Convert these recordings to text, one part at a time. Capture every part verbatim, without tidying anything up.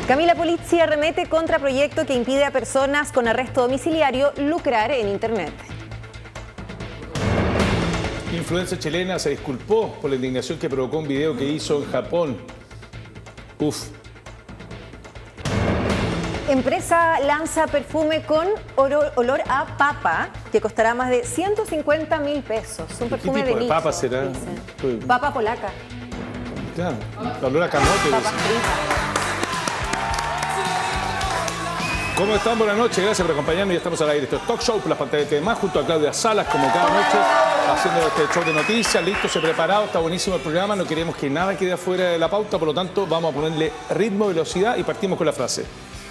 Camila Polizzi arremete contra proyecto que impide a personas con arresto domiciliario lucrar en Internet. Influencer chilena se disculpó por la indignación que provocó un video que hizo en Japón. Uf. Empresa lanza perfume con olor a papa que costará más de ciento cincuenta mil pesos. Un perfume ¿Qué tipo de de nicho, papa será? dicen. Papa polaca. Claro, olor a camote. Papa frita. ¿Cómo están? Buenas noches, gracias por acompañarnos. Ya estamos al aire. Esto es Talk Show por las pantallas de T V más, junto a Claudia Salas, como cada noche, haciendo este show de noticias. Listo, se preparado, está buenísimo el programa. No queremos que nada quede afuera de la pauta, por lo tanto, vamos a ponerle ritmo, velocidad y partimos con la frase.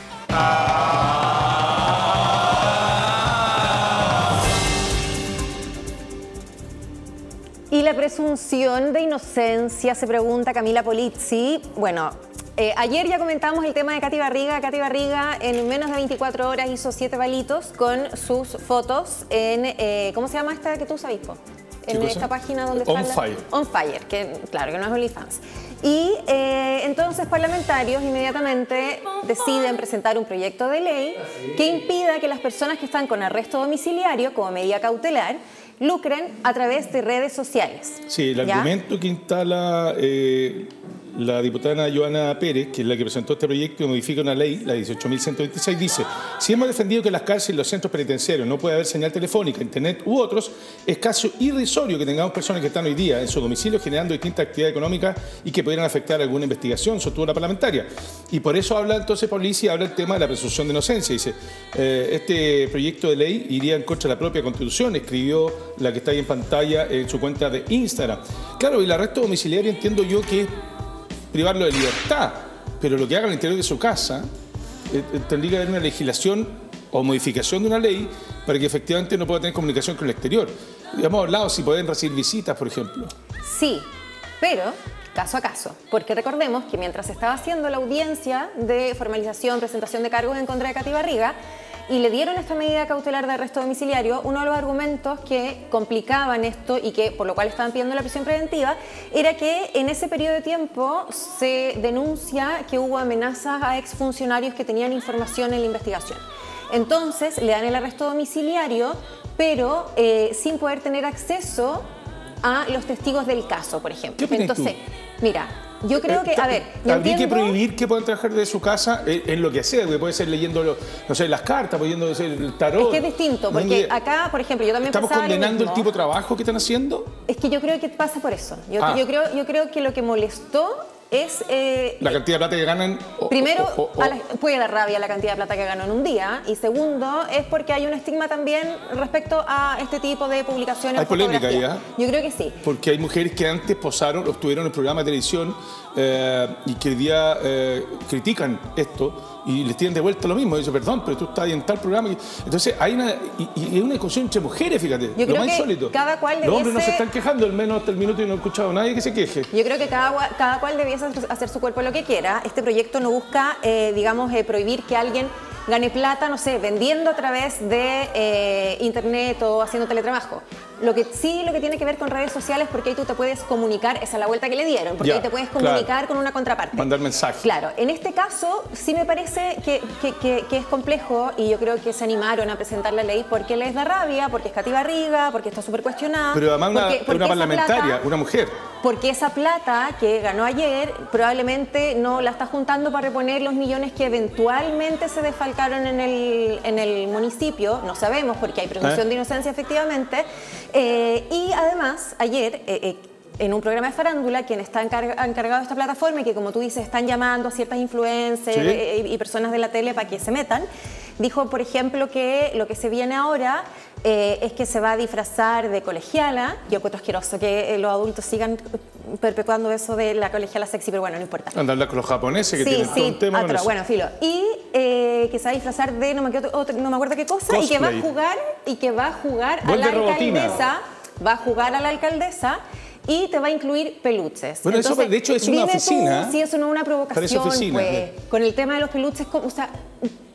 Y la presunción de inocencia, se pregunta Camila Polizzi. Bueno, eh, ayer ya comentamos el tema de Katy Barriga. Katy Barriga en menos de veinticuatro horas hizo siete palitos con sus fotos en, eh, ¿cómo se llama esta que tú sabes, po? En esta página donde está On la... Fire. On Fire, que claro, que no es OnlyFans. Y eh, entonces parlamentarios inmediatamente deciden presentar un proyecto de ley que impida que las personas que están con arresto domiciliario como medida cautelar lucren a través de redes sociales. Sí, el ¿Ya? argumento que instala eh, la diputada Joana Pérez, que es la que presentó este proyecto y modifica una ley, la dieciocho mil ciento veintiséis, dice: si hemos defendido que en las cárceles y los centros penitenciarios no puede haber señal telefónica, internet u otros, es casi irrisorio que tengamos personas que están hoy día en su domicilio generando distintas actividades económicas y que pudieran afectar alguna investigación, sostuvo la parlamentaria. Y por eso habla entonces Polizzi, habla el tema de la presunción de inocencia. Dice, eh, este proyecto de ley iría en contra de la propia Constitución, escribió la que está ahí en pantalla en su cuenta de Instagram. Claro, y el arresto domiciliario entiendo yo que es privarlo de libertad, pero lo que haga al interior de su casa, eh, tendría que haber una legislación o modificación de una ley para que efectivamente no pueda tener comunicación con el exterior. Ya hemos hablado si pueden recibir visitas, por ejemplo. Sí, pero caso a caso, porque recordemos que mientras se estaba haciendo la audiencia de formalización, presentación de cargos en contra de Katy Barriga, y le dieron esta medida cautelar de arresto domiciliario, uno de los argumentos que complicaban esto y que por lo cual estaban pidiendo la prisión preventiva era que en ese periodo de tiempo se denuncia que hubo amenazas a exfuncionarios que tenían información en la investigación. Entonces le dan el arresto domiciliario, pero eh, sin poder tener acceso a los testigos del caso, por ejemplo. ¿Qué opinas Entonces, tú? mira, yo creo que, a ver, yo habría que entiendo... prohibir que puedan trabajar de su casa en, en lo que sea, que puede ser leyendo, no sé, las cartas, pudiendo el tarot. Es que es distinto, porque acá, por ejemplo, yo también ¿Estamos pensaba lo condenando el mismo. tipo de trabajo que están haciendo? Es que yo creo que pasa por eso. Yo, Ah. yo, creo, yo creo que lo que molestó es... Eh, La cantidad de plata que ganan. O, primero, o, o, o, a la, puede dar rabia la cantidad de plata que ganó en un día. Y segundo, es porque hay un estigma también respecto a este tipo de publicaciones. Hay polémica ahí, ¿eh? Yo creo que sí. Porque hay mujeres que antes posaron, obtuvieron el programa de televisión eh, y que hoy día eh, critican esto y les tienen de vuelta lo mismo. Dicen, perdón, pero tú estás ahí en tal programa. Entonces hay una, y, y es una discusión entre mujeres, fíjate. Yo lo creo más que insólito. cada cual Los hombres no debiese- se están quejando, al menos hasta el minuto, y no he escuchado a nadie que se queje. Yo creo que cada, cada cual debiese hacer su cuerpo lo que quiera. Este proyecto no busca, eh, digamos, eh, prohibir que alguien gane plata, no sé, vendiendo a través de eh, internet o haciendo teletrabajo. Lo que sí, lo que tiene que ver con redes sociales, porque ahí tú te puedes comunicar, esa es la vuelta que le dieron, porque Ya, ahí te puedes comunicar claro. con una contraparte. Mandar mensajes. Claro, en este caso sí me parece que, que, que, que es complejo y yo creo que se animaron a presentar la ley porque les da rabia, porque es Katy Barriga, porque está súper cuestionada. Pero además una, porque, porque una esa parlamentaria, plata- una mujer. Porque esa plata que ganó ayer probablemente no la está juntando para reponer los millones que eventualmente se desfalcaron en el, en el municipio. No sabemos porque hay presunción ¿Eh? de inocencia efectivamente. Eh, y además, ayer... Eh, eh, en un programa de farándula, quien está encarg encargado de esta plataforma y que, como tú dices, están llamando a ciertas influencers, Sí. eh, y personas de la tele para que se metan, dijo, por ejemplo, que lo que se viene ahora eh, es que se va a disfrazar de colegiala. Yo encuentro asqueroso que eh, los adultos sigan perpetuando eso de la colegiala sexy, pero bueno, no importa. Andar con los japoneses que Sí, tienen todo sí, un tema con otro, eso. bueno, filo. Y eh, que se va a disfrazar de, no me, acuerdo, otro- no me acuerdo qué cosa, y que va a Cosplay. jugar, y que va a jugar a Vuelve la robotina. alcaldesa, va a jugar a la alcaldesa, y te va a incluir peluches. Bueno, eso, de hecho, es una dime oficina. Tú, si eso no es una provocación, Parece oficina, pues, sí. con el tema de los peluches, como, o sea,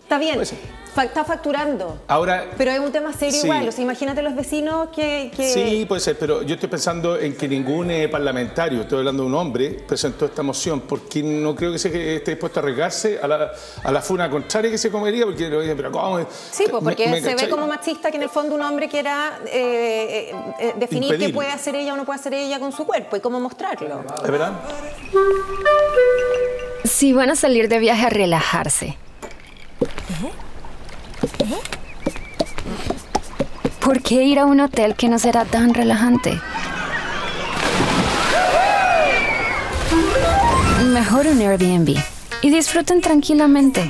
Está bien, fa está facturando. Ahora, pero es un tema serio sí. igual. O sea, imagínate los vecinos que, que... Sí, puede ser, pero yo estoy pensando en que ningún eh, parlamentario, estoy hablando de un hombre, presentó esta moción porque no creo que, se, que esté dispuesto a arriesgarse a la, a la funa contraria que se comería, porque lo dicen, pero ¿cómo? Sí, pues porque me, me, se ¿cachai? ve como machista que en el fondo un hombre quiera eh, eh, definir Impedir. qué puede hacer ella o no puede hacer ella con su cuerpo y cómo mostrarlo. ¿Es verdad? Si van a salir de viaje a relajarse, ¿por qué ir a un hotel que no será tan relajante? Mejor un Airbnb y disfruten tranquilamente.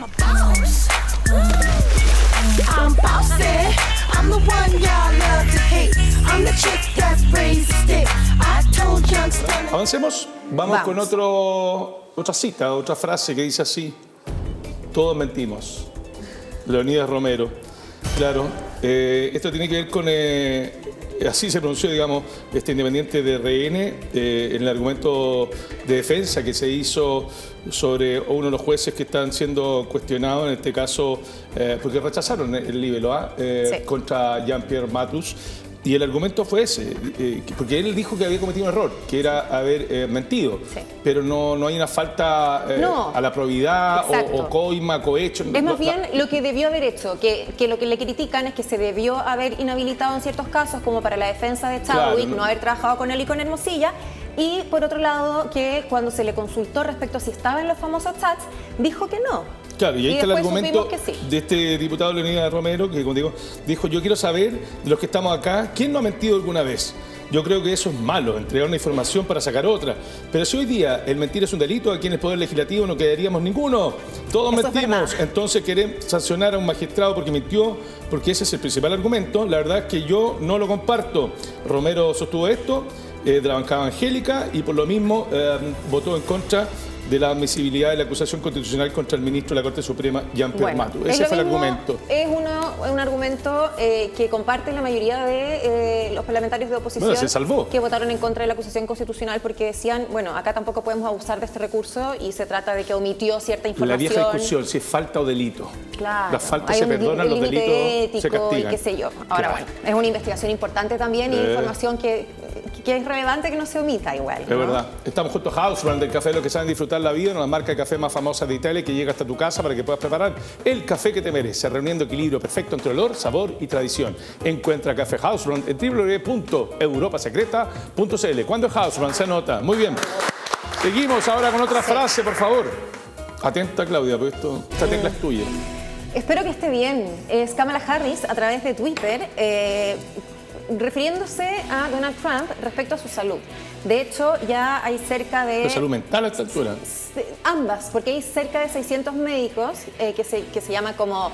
Avancemos. Vamos, Vamos. con otro, otra cita, otra frase que dice así: todos mentimos. Leonidas Romero. Claro, eh, esto tiene que ver con, eh, así se pronunció, digamos, este independiente de R N, eh, en el argumento de defensa que se hizo sobre uno de los jueces que están siendo cuestionados, en este caso, eh, porque rechazaron el libelo A, eh, sí. contra Jean-Pierre Matus. Y el argumento fue ese, eh, porque él dijo que había cometido un error, que era haber eh, mentido, sí. pero no, no hay una falta eh, no. a la probidad o, o coima, cohecho. Es más bien lo que debió haber hecho, que, que lo que le critican es que se debió haber inhabilitado en ciertos casos, como para la defensa de Chadwick, claro, no. no haber trabajado con él y con Hermosilla, y por otro lado que cuando se le consultó respecto a si estaba en los famosos chats, dijo que no. Claro, y ahí y está el argumento sí. de este diputado Leonidas Romero, que como digo, dijo, yo quiero saber de los que estamos acá, ¿quién no ha mentido alguna vez? Yo creo que eso es malo, entregar una información para sacar otra. Pero si hoy día el mentir es un delito, aquí en el Poder Legislativo no quedaríamos ninguno. Todos eso mentimos, entonces queremos sancionar a un magistrado porque mintió, porque ese es el principal argumento. La verdad es que yo no lo comparto. Romero sostuvo esto eh, de la bancada evangélica y por lo mismo eh, votó en contra de la admisibilidad de la acusación constitucional contra el ministro de la Corte Suprema, Jean-Pierre bueno, Matus. Ese fue el argumento. Es uno, un argumento eh, que comparte la mayoría de eh, los parlamentarios de oposición bueno, se salvó. que votaron en contra de la acusación constitucional porque decían, bueno, acá tampoco podemos abusar de este recurso y se trata de que omitió cierta información. La vieja discusión, si es falta o delito. Claro. Las faltas se perdonan, los delitos ético se castigan. Y qué sé yo. Ahora, claro. bueno, es una investigación importante también y eh. información que, que es relevante que no se omita igual. Es ¿no? verdad. Estamos junto a Hausbrand del café, los que saben disfrutar la vida, una marca de café más famosa de Italia que llega hasta tu casa para que puedas preparar el café que te merece, reuniendo equilibrio perfecto entre olor, sabor y tradición. Encuentra Café Hausbrand en w w w punto europa secreta punto c l. ¿Cuándo es Hausbrand? Se nota. Muy bien. Seguimos ahora con otra frase, por favor. Atenta, Claudia, porque esto, esta tecla es tuya. Espero que esté bien. Es Kamala Harris a través de Twitter, eh, refiriéndose a Donald Trump respecto a su salud. De hecho, ya hay cerca de... ¿De salud mental a esta altura? Ambas, porque hay cerca de seiscientos médicos eh, que, se, que se llama como,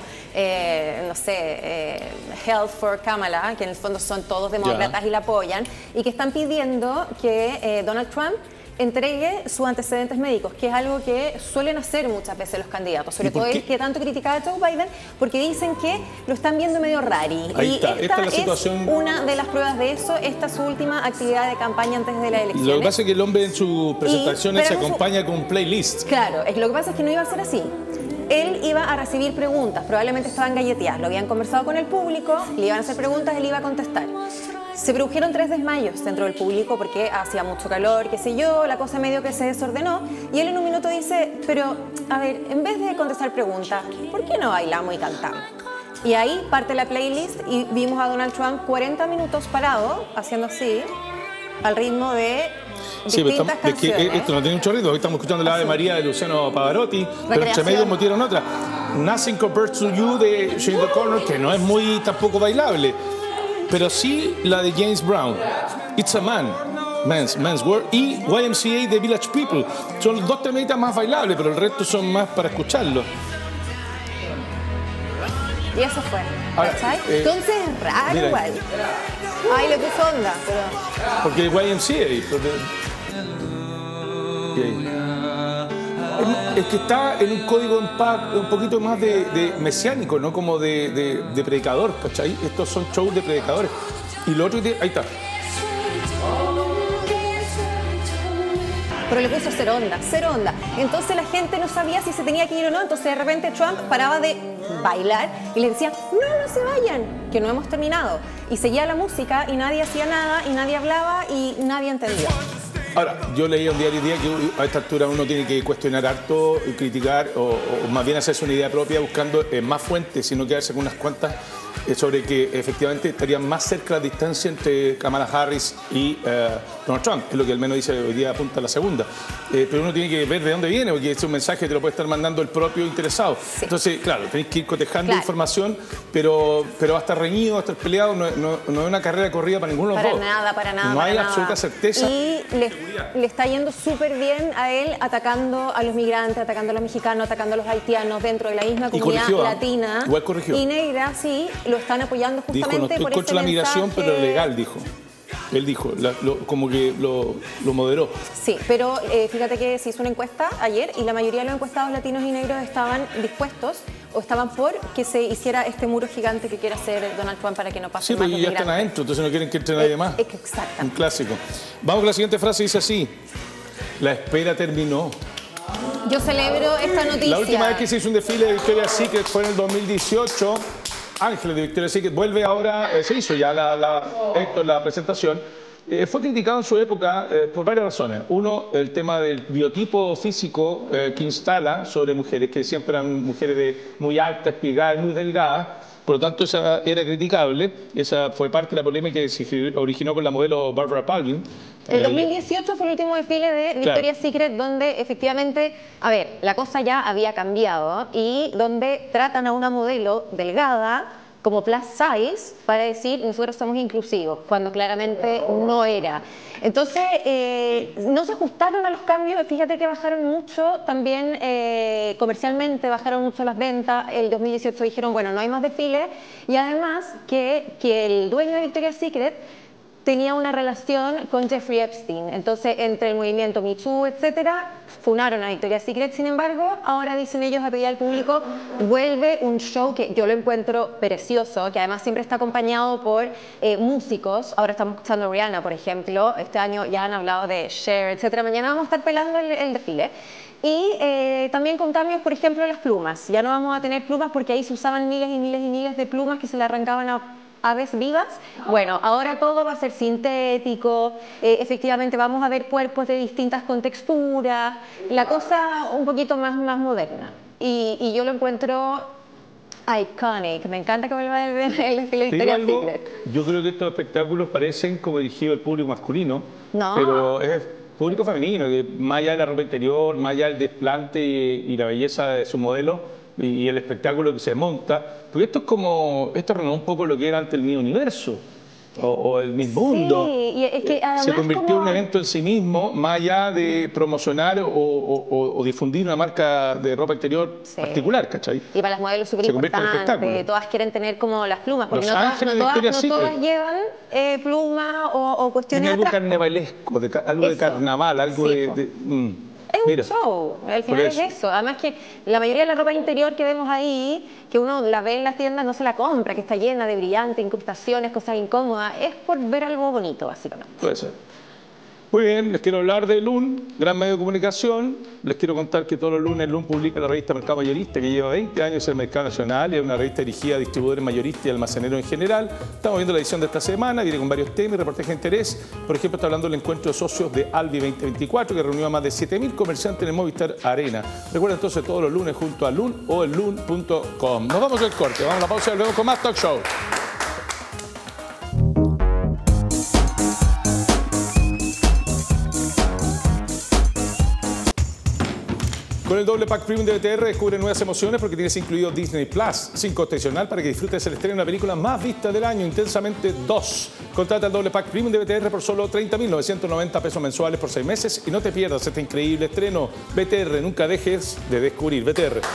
eh, no sé, eh, Health for Kamala, que en el fondo son todos demócratas ya. y la apoyan, y que están pidiendo que eh, Donald Trump entregue sus antecedentes médicos, que es algo que suelen hacer muchas veces los candidatos, sobre todo el que tanto criticaba a Joe Biden, porque dicen que lo están viendo medio rari. Ahí y está. esta, esta es, la situación... es una de las pruebas de eso, esta es su última actividad de campaña antes de la elección. Lo que pasa es que el hombre en sus presentaciones se acompaña su... con un playlist. Claro, es, lo que pasa es que no iba a ser así. Él iba a recibir preguntas, probablemente estaban galleteadas, lo habían conversado con el público, le iban a hacer preguntas, él iba a contestar. Se produjeron tres desmayos dentro del público porque hacía mucho calor, qué sé yo, la cosa medio que se desordenó y él en un minuto dice, pero a ver, en vez de contestar preguntas, ¿por qué no bailamos y cantamos? Y ahí parte la playlist y vimos a Donald Trump cuarenta minutos parado, haciendo así, al ritmo de sí, distintas pero estamos, canciones. Es que esto no tiene mucho ritmo, hoy estamos escuchando la Ave María de Luciano Pavarotti, pero entre medio metieron otra, Nothing Compares to You de Shane O'Connor, que no es muy tampoco bailable. Pero sí la de James Brown, It's a Man, Man's, Man's World, y Y M C A de Village People. Son los dos temitas más bailables, pero el resto son más para escucharlo. Y eso fue, ¿cachai? Eh, Entonces es raro mira, igual. Ay, le puso onda, pero... Porque Y M C A... Porque... Es, es que está en un código un poquito más de, de mesiánico, no como de, de, de predicador, ¿cachai? Estos son shows de predicadores. Y lo otro, ahí está. pero le puso cero onda, cero onda. Entonces la gente no sabía si se tenía que ir o no, entonces de repente Trump paraba de bailar y le decía, no, no se vayan, que no hemos terminado. Y seguía la música y nadie hacía nada y nadie hablaba y nadie entendía. Ahora, yo leía un diario hoy día que a esta altura uno tiene que cuestionar harto, y criticar o, o más bien hacerse una idea propia buscando eh, más fuentes, sino quedarse con unas cuantas eh, sobre que efectivamente estarían más cerca la distancia entre Kamala Harris y eh, Donald Trump. Es lo que al menos dice hoy día, apunta a la segunda. Eh, pero uno tiene que ver de dónde viene, porque es un mensaje que te lo puede estar mandando el propio interesado. Sí. Entonces, claro, tenéis que ir cotejando claro. información, pero, pero va a estar reñido, va a estar peleado, no, no, no es una carrera corrida para ninguno de los dos. Para nada, para nada. No para hay nada. absoluta certeza. Y le, le está yendo súper bien a él atacando a los migrantes, atacando a los mexicanos, atacando a los haitianos dentro de la misma comunidad corrigió, latina. Igual corrigió. Y negra, sí, lo están apoyando justamente dijo, no estoy por contra ese la migración, mensaje. pero legal, dijo. Él dijo, la, lo, como que lo, lo moderó. Sí, pero eh, fíjate que se hizo una encuesta ayer y la mayoría de los encuestados latinos y negros estaban dispuestos o estaban por que se hiciera este muro gigante que quiere hacer Donald Trump para que no pase sí, más. Sí, pero ya están adentro, entonces no quieren que entre nadie más. Exacto. Un clásico. Vamos con la siguiente frase, dice así. La espera terminó. Yo celebro esta noticia. La última vez que se hizo un desfile de Victoria's Secret fue en el dos mil dieciocho. Ángeles de Victoria's Secret vuelve ahora, eh, se hizo ya la, la, esto, la presentación. Eh, fue criticado en su época eh, por varias razones. Uno, el tema del biotipo físico eh, que instala sobre mujeres, que siempre eran mujeres de muy altas, espigadas, muy delgadas. Por lo tanto, esa era criticable. Esa fue parte de la polémica que se originó con la modelo Barbara Palvin. El dos mil dieciocho fue el último desfile de Victoria's claro. Secret donde efectivamente, a ver, la cosa ya había cambiado y donde tratan a una modelo delgada como plus size para decir nosotros somos inclusivos, cuando claramente no era. Entonces, eh, no se ajustaron a los cambios, fíjate que bajaron mucho, también eh, comercialmente bajaron mucho las ventas, el dos mil dieciocho dijeron, bueno, no hay más desfiles, y además que, que el dueño de Victoria's Secret tenía una relación con Jeffrey Epstein. Entonces, entre el movimiento Me Too, etcétera, funaron a Victoria's Secret. Sin embargo, ahora dicen ellos a pedir al público, vuelve un show que yo lo encuentro precioso, que además siempre está acompañado por eh, músicos. Ahora estamos escuchando a Rihanna, por ejemplo. Este año ya han hablado de Cher, etcétera. Mañana vamos a estar pelando el, el desfile. Y eh, también con cambios, por ejemplo, las plumas. Ya no vamos a tener plumas porque ahí se usaban miles y miles y miles de plumas que se le arrancaban a aves vivas. Bueno, ahora todo va a ser sintético, eh, efectivamente vamos a ver cuerpos de distintas contexturas, la cosa un poquito más, más moderna. Y, y yo lo encuentro iconic, me encanta que vuelva el desfile de Victoria's Secret. Yo creo que estos espectáculos parecen como dirigidos al público masculino, no. pero es público femenino, que más allá de la ropa interior, más allá del desplante y, y la belleza de su modelo, y el espectáculo que se monta, porque esto es como, esto renovó un poco lo que era antes el Miss Universo o, o el Miss Mundo. Sí, y es que se convirtió en como... un evento en sí mismo, más allá de promocionar o, o, o difundir una marca de ropa interior sí. particular, ¿cachai? Y para las modelos súper importantes, todas quieren tener como las plumas, porque Los no, todas, no, todas, no todas llevan eh, plumas o, o cuestiones algo atrás. carnavalesco, de, algo Eso. de carnaval, algo sí, de... de mm. Es un Mira, show, al final es eso. Además que la mayoría de la ropa interior que vemos ahí, que uno la ve en las tiendas, no se la compra, que está llena de brillantes, incrustaciones, cosas incómodas, es por ver algo bonito, básicamente. Puede ser. Muy bien, les quiero hablar de L U N, gran medio de comunicación. Les quiero contar que todos los lunes L U N publica la revista Mercado Mayorista, que lleva veinte años en el mercado nacional y es una revista dirigida a distribuidores mayoristas y almaceneros en general. Estamos viendo la edición de esta semana, viene con varios temas y reportajes de interés. Por ejemplo, está hablando del encuentro de socios de Albi veinte veinticuatro, que reunió a más de siete mil comerciantes en el Movistar Arena. Recuerda entonces todos los lunes junto a L U N o el L U N punto com. Nos vamos al corte, vamos a la pausa y volvemos con más Talk Show. Con el doble pack premium de B T R descubre nuevas emociones porque tienes incluido Disney Plus, sin coste adicional para que disfrutes el estreno de la película más vista del año, Intensamente dos. Contrata el doble pack premium de B T R por solo treinta mil novecientos noventa pesos mensuales por seis meses y no te pierdas este increíble estreno. B T R, nunca dejes de descubrir. B T R.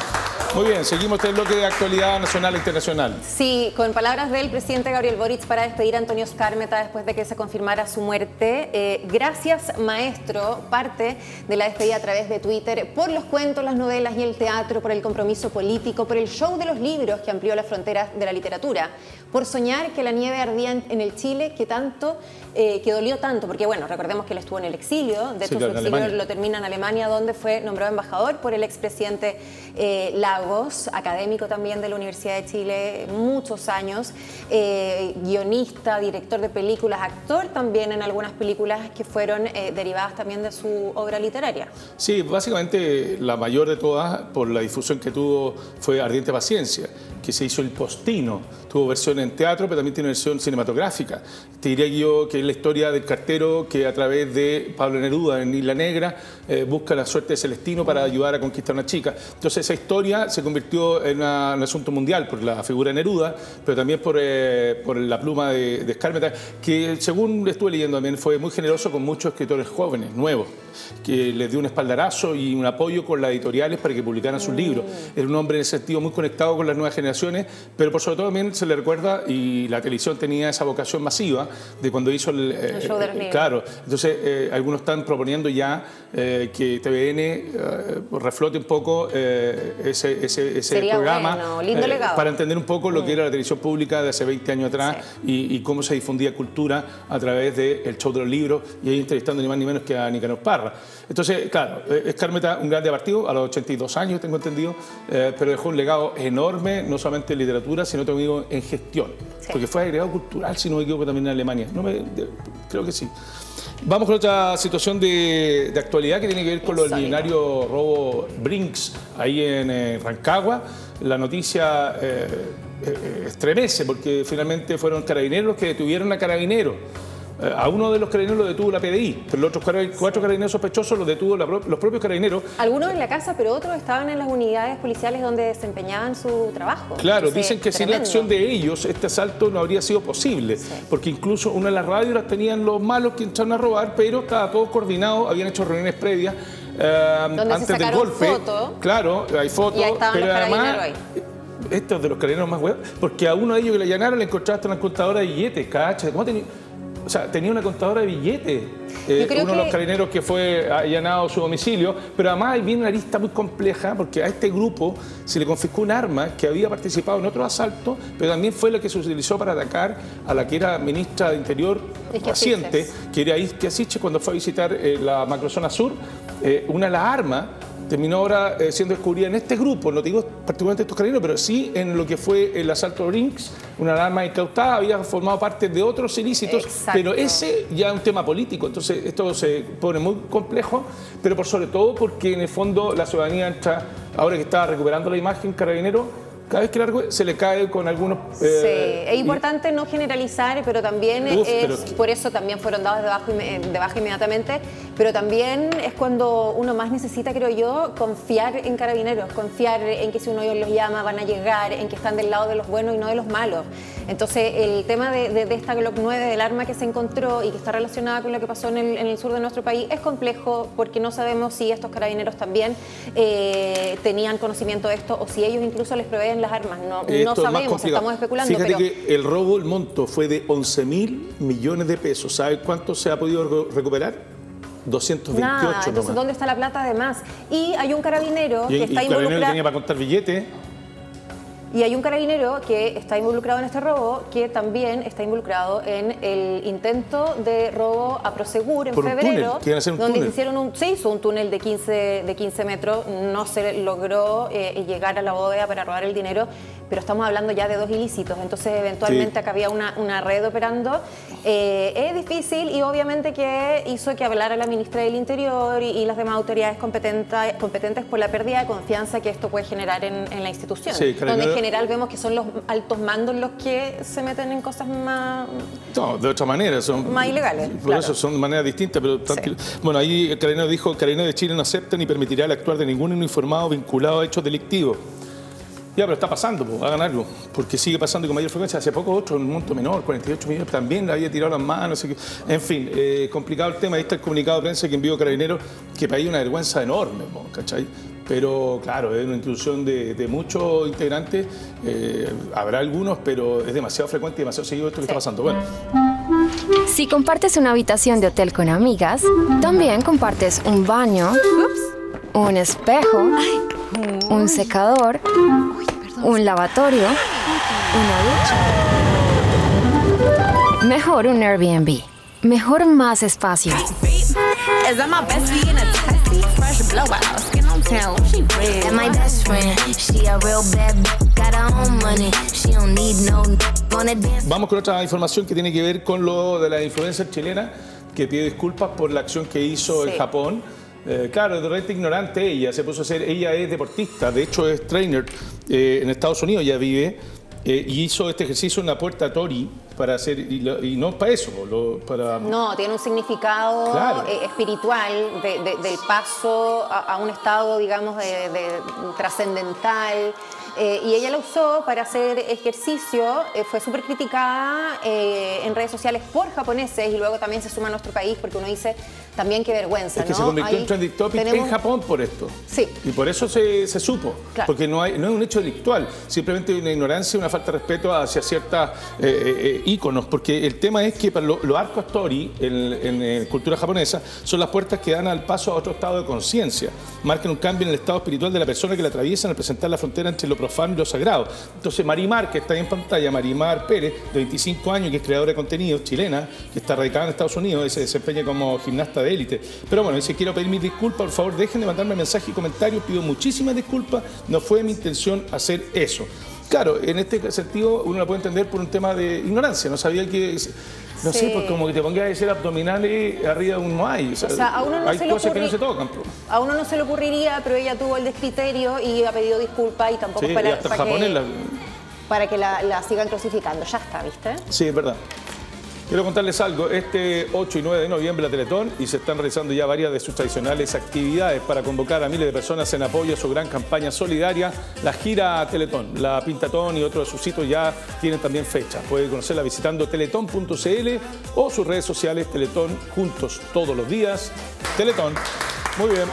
Muy bien, seguimos este bloque de actualidad nacional e internacional. Sí, con palabras del presidente Gabriel Boric para despedir a Antonio Skármeta después de que se confirmara su muerte. Eh, gracias, maestro, parte de la despedida a través de Twitter, por los cuentos, las novelas y el teatro, por el compromiso político, por el show de los libros que amplió las fronteras de la literatura, por soñar que la nieve ardía en, en el Chile que tanto, eh, que dolió tanto, porque bueno, recordemos que él estuvo en el exilio, de hecho sí, claro, su exilio lo termina en Alemania, donde fue nombrado embajador por el expresidente eh, Lagos, académico también de la Universidad de Chile, muchos años, eh, guionista, director de películas, actor también en algunas películas que fueron eh, derivadas también de su obra literaria. Sí, básicamente la mayor de todas, por la difusión que tuvo, fue Ardiente Paciencia, que se hizo El Postino, tuvo versión en teatro, pero también tiene versión cinematográfica. Te diría yo que es la historia del cartero que a través de Pablo Neruda en Isla Negra eh, busca la suerte de Celestino para ayudar a conquistar a una chica. Entonces esa historia se convirtió en una, un asunto mundial por la figura de Neruda, pero también por, eh, por la pluma de, de Skármeta, que según estuve leyendo también fue muy generoso con muchos escritores jóvenes, nuevos, que les dio un espaldarazo y un apoyo con las editoriales para que publicaran sus mm. libros. Era un hombre en ese sentido muy conectado con las nuevas generaciones, pero por sobre todo también se le recuerda, y la televisión tenía esa vocación masiva de cuando hizo el... el eh, show de los libros. Claro, entonces eh, algunos están proponiendo ya eh, que T V N eh, reflote un poco eh, ese, ese, ese programa bueno, lindo eh, legado. para entender un poco lo que era la televisión pública de hace veinte años atrás sí. y, y cómo se difundía cultura a través del show de los libros, y ahí entrevistando ni más ni menos que a Nicanor Parra. Entonces, claro, Skármeta, un grande partido, a los ochenta y dos años, tengo entendido, eh, pero dejó un legado enorme, no solamente en literatura, sino también en gestión, sí. porque fue agregado cultural, si no me equivoco, también en Alemania. No me, de, creo que sí. Vamos con otra situación de, de actualidad que tiene que ver con el millonario robo Brinks, ahí en eh, Rancagua. La noticia eh, eh, estremece, porque finalmente fueron carabineros los que detuvieron a carabineros. A uno de los carabineros lo detuvo la P D I, pero los otros cuatro carabineros sospechosos los detuvo la, los propios carabineros. Algunos en la casa, pero otros estaban en las unidades policiales donde desempeñaban su trabajo. Claro, Entonces, dicen que tremendo. sin la acción de ellos este asalto no habría sido posible, sí. porque incluso una de las radios las tenían los malos que entraron a robar, pero estaba todo coordinado, habían hecho reuniones previas eh, antes del golpe. Foto, claro, hay fotos, pero los además... Ahí. Estos de los carabineros más huevos, porque a uno de ellos que le allanaron le encontraste una contadora de billetes, ¿cachai? ¿Cómo tenía? O sea, tenía una contadora de billetes, eh, uno que... de los carabineros que fue allanado su domicilio, pero además viene una lista muy compleja porque a este grupo se le confiscó un arma que había participado en otro asalto, pero también fue la que se utilizó para atacar a la que era ministra de Interior reciente, que era Isquia Siches, cuando fue a visitar eh, la macrozona sur. Eh, una de las armas terminó ahora eh, siendo descubierta en este grupo, no te digo particularmente estos carabineros, pero sí en lo que fue el asalto de Brinks, una alarma incautada, había formado parte de otros ilícitos, Exacto. pero ese ya es un tema político, entonces esto se pone muy complejo, pero por sobre todo porque en el fondo la ciudadanía entra, ahora que está recuperando la imagen carabinero, cada vez que la se le cae con algunos... Eh, sí, es importante y... no generalizar, pero también Uf, es, pero... por eso también fueron dados de, bajo, de baja inmediatamente, pero también es cuando uno más necesita, creo yo, confiar en carabineros, confiar en que si uno los llama van a llegar, en que están del lado de los buenos y no de los malos. Entonces, el tema de, de, de esta Glock nueve, del arma que se encontró y que está relacionada con lo que pasó en el, en el sur de nuestro país, es complejo porque no sabemos si estos carabineros también eh, tenían conocimiento de esto o si ellos incluso les proveen las armas. No, no sabemos, estamos especulando. Fíjate pero... que el robo, el monto fue de once mil millones de pesos. ¿Sabes cuánto se ha podido recuperar? doscientos veintiocho. Nada, entonces, nomás. ¿dónde está la plata además? Y hay un carabinero y, que está involucrado. El carabinero tenía para contar billetes. Y hay un carabinero que está involucrado en este robo, que también está involucrado en el intento de robo a Prosegur en Por febrero, un hacer un donde túnel. hicieron un, se hizo un túnel de quince, de quince metros, no se logró eh, llegar a la bóveda para robar el dinero, pero estamos hablando ya de dos ilícitos, entonces eventualmente sí. acá había una, una red operando. Eh, es difícil y obviamente que hizo que hablara la ministra del Interior y, y las demás autoridades competentes, competentes por la pérdida de confianza que esto puede generar en, en la institución. Sí, donde en general vemos que son los altos mandos los que se meten en cosas más... No, de otra manera. Son, más ilegales. Por claro. eso son maneras distintas, pero... Sí. Bueno, ahí el carabinero dijo, el carabinero de Chile no acepta ni permitirá el actuar de ningún uniformado vinculado a hechos delictivos. Ya, pero está pasando, pues, a ganarlo, porque sigue pasando con mayor frecuencia. Hace poco otro, en un monto menor, cuarenta y ocho millones, también le había tirado las manos. No sé qué. En fin, eh, complicado el tema. Ahí está el comunicado de prensa que envió Carabineros, que para ahí una vergüenza enorme, ¿cachai? pero claro, es una inclusión de, de muchos integrantes, eh, habrá algunos, pero es demasiado frecuente y demasiado seguido esto que sí. está pasando. Bueno. Si compartes una habitación de hotel con amigas, también compartes un baño, un espejo, un secador, un lavatorio, una ducha. Mejor un Airbnb. Mejor más espacio. Vamos con otra información que tiene que ver con lo de la influencer chilena que pide disculpas por la acción que hizo sí. en Japón. Eh, claro, de repente ignorante ella, se puso a ser, ella es deportista, de hecho es trainer eh, en Estados Unidos, ella vive eh, y hizo este ejercicio en la puerta Tori para hacer, y, lo, y no para eso, lo, para... No, tiene un significado claro. eh, espiritual de, de, del paso a, a un estado, digamos, de, de trascendental. Eh, y ella la usó para hacer ejercicio, eh, fue súper criticada eh, en redes sociales por japoneses y luego también se suma a nuestro país porque uno dice también qué vergüenza, es que ¿no? se convirtió Ahí en trending topic tenemos... en Japón por esto. Sí. Y por eso se, se supo, claro. porque no, hay, no es un hecho delictual, simplemente una ignorancia y una falta de respeto hacia ciertos eh, eh, íconos, porque el tema es que para los lo arcos tori en, en, en cultura japonesa son las puertas que dan al paso a otro estado de conciencia, marcan un cambio en el estado espiritual de la persona que la atraviesan al presentar la frontera entre lo profano y lo sagrado. Entonces Marimar, que está ahí en pantalla, Marimar Pérez, de veinticinco años, que es creadora de contenido, chilena, que está radicada en Estados Unidos y se desempeña como gimnasta de élite. Pero bueno, dice, quiero pedir mis disculpas, por favor, dejen de mandarme mensajes y comentarios, pido muchísimas disculpas, no fue mi intención hacer eso. Claro, en este sentido uno la puede entender por un tema de ignorancia, no sabía que... No sí. sé, pues como que te pongas a decir abdominales arriba de un no hay. O sea, o sea, a uno no hay se cosas ocurri... que no se tocan. Pues. A uno no se le ocurriría, pero ella tuvo el descriterio y ha pedido disculpas y tampoco sí, para, y hasta para, japonés que, la... para que la, la sigan crucificando. Ya está, ¿viste? Sí, es verdad. Quiero contarles algo, este ocho y nueve de noviembre la Teletón y se están realizando ya varias de sus tradicionales actividades para convocar a miles de personas en apoyo a su gran campaña solidaria, la gira Teletón. La Pintatón y otros de sus sitios ya tienen también fecha. Puede conocerla visitando teletón punto c l o sus redes sociales Teletón, juntos todos los días. Teletón. Muy bien.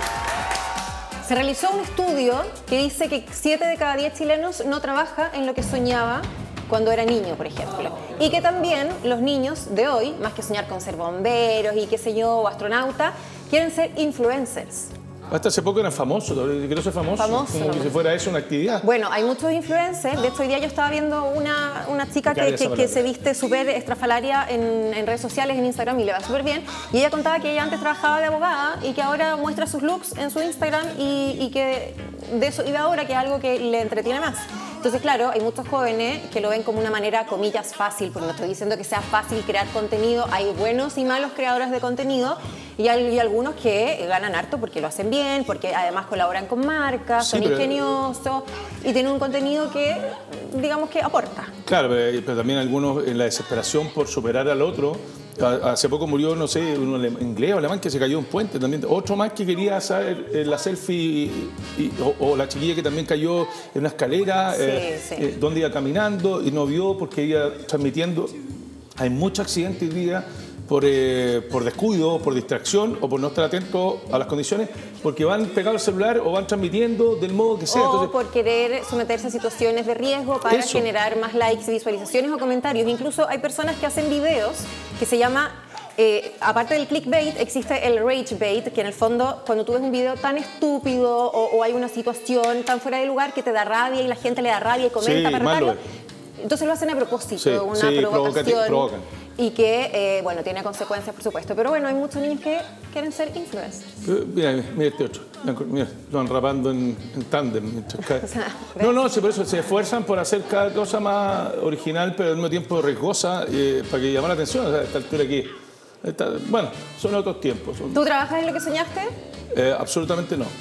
Se realizó un estudio que dice que siete de cada diez chilenos no trabaja en lo que soñaba cuando era niño, por ejemplo. Y que también los niños de hoy, más que soñar con ser bomberos y qué sé yo, o astronauta, quieren ser influencers. Hasta hace poco eran famosos, quiero ser famoso, famoso como que si fuera eso una actividad. Bueno, hay muchos influencers, de hecho hoy día yo estaba viendo una, una chica que, que, que se viste súper estrafalaria en, en redes sociales, en Instagram, y le va súper bien, y ella contaba que ella antes trabajaba de abogada y que ahora muestra sus looks en su Instagram y, y que de eso vive ahora, que es algo que le entretiene más. Entonces, claro, hay muchos jóvenes que lo ven como una manera, comillas, fácil, porque no estoy diciendo que sea fácil crear contenido, hay buenos y malos creadores de contenido, y hay, y algunos que ganan harto porque lo hacen bien, porque además colaboran con marcas, sí, son pero... ingeniosos y tienen un contenido que, digamos, que aporta. Claro, pero, pero también algunos en la desesperación por superar al otro. Hace poco murió, no sé, un inglés o alemán que se cayó de un puente también. Otro más que quería hacer eh, la selfie y, y, o, o la chiquilla que también cayó en una escalera, sí, eh, sí. Eh, donde iba caminando y no vio porque iba transmitiendo. Hay muchos accidentes hoy día por, eh, por descuido, por distracción o por no estar atento a las condiciones, porque van pegados al celular o van transmitiendo del modo que sea. O Entonces, por querer someterse a situaciones de riesgo para eso. generar más likes, visualizaciones o comentarios. Incluso hay personas que hacen videos que se llama, eh, aparte del clickbait, existe el ragebait, que en el fondo cuando tú ves un video tan estúpido o, o hay una situación tan fuera de lugar que te da rabia y la gente le da rabia y comenta sí, para retarlo, entonces lo hacen a propósito, sí, una sí, provocación. Provocan. Y que, eh, bueno, tiene consecuencias, por supuesto. Pero bueno, hay muchos niños que quieren ser influencers. Mira, mira este otro. Mira, lo van rapando en, en tándem. O sea, no, no, sí, por eso se esfuerzan por hacer cada cosa más original, pero al mismo tiempo riesgosa, eh, para que llame la atención. O sea, a esta altura aquí. Esta, bueno, son otros tiempos. Son... ¿Tú trabajas en lo que soñaste? Eh, absolutamente no.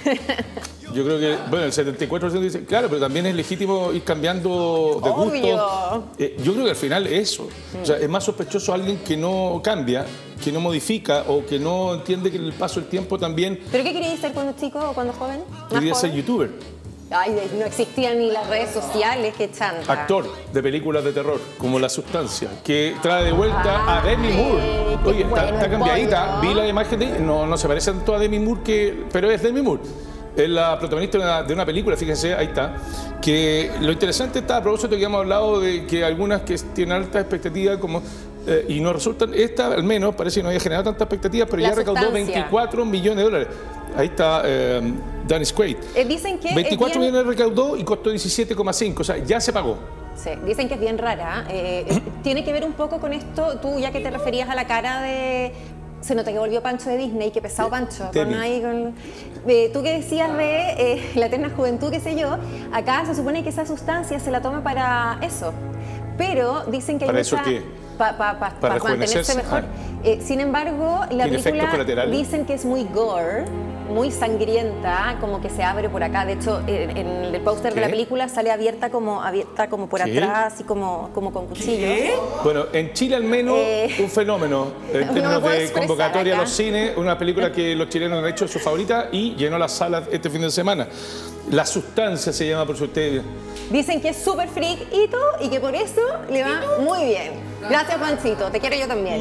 Yo creo que, bueno, el setenta y cuatro por ciento dice, claro, pero también es legítimo ir cambiando de gusto. Eh, yo creo que al final es eso. Mm. O sea, es más sospechoso alguien que no cambia, que no modifica o que no entiende que en el paso del tiempo también... ¿Pero qué querías ser cuando chico o cuando joven? Quería ser youtuber. Ay, no existían ni las redes sociales, qué chanta. Actor de películas de terror, como La Sustancia, que trae de vuelta Ay, a Demi Moore. Oye, está, está cambiadita. Vi la imagen de... No, no se parece tanto a Demi Moore, que, pero es Demi Moore. es la protagonista de una, de una película, fíjense, ahí está, que lo interesante está, a propósito que hemos hablado de que algunas que tienen alta expectativa como... Eh, y no resultan, esta al menos parece que no había generado tanta expectativa, pero La ya recaudó sustancia. veinticuatro millones de dólares. Ahí está eh, Dennis Quaid. Eh, dicen que veinticuatro es bien... millones recaudó y costó diecisiete coma cinco, o sea, ya se pagó. Sí, dicen que es bien rara. Eh, eh, tiene que ver un poco con esto, tú ya que te referías a la cara de... Se nota que volvió Pancho de Disney, que pesado Pancho. Con ahí, con... Eh, tú que decías de eh, la eterna juventud, qué sé yo, acá se supone que esa sustancia se la toma para eso. Pero dicen que hay ¿Para mucha... eso qué? Pa, pa, pa, Para pa mantenerse rejuvenecerse. mejor. Ah. Eh, sin embargo, la ¿Tiene efectos película colaterales? dicen que es muy gore, muy sangrienta, como que se abre por acá. De hecho, en, en el póster de la ¿Qué? película sale abierta como, abierta como por ¿Qué? atrás, y como, como con cuchillo. Bueno, en Chile al menos Eh, un fenómeno en no me términos puedo de expresar convocatoria a acá. los cines, una película que los chilenos han hecho su favorita y llenó las salas este fin de semana. La Sustancia se llama por si ustedes... Dicen que es súper freakito y que por eso le va muy bien. Gracias, Panchito. Te quiero yo también.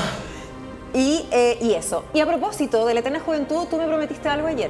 Y, eh, y eso. Y a propósito de la eterna juventud, tú me prometiste algo ayer.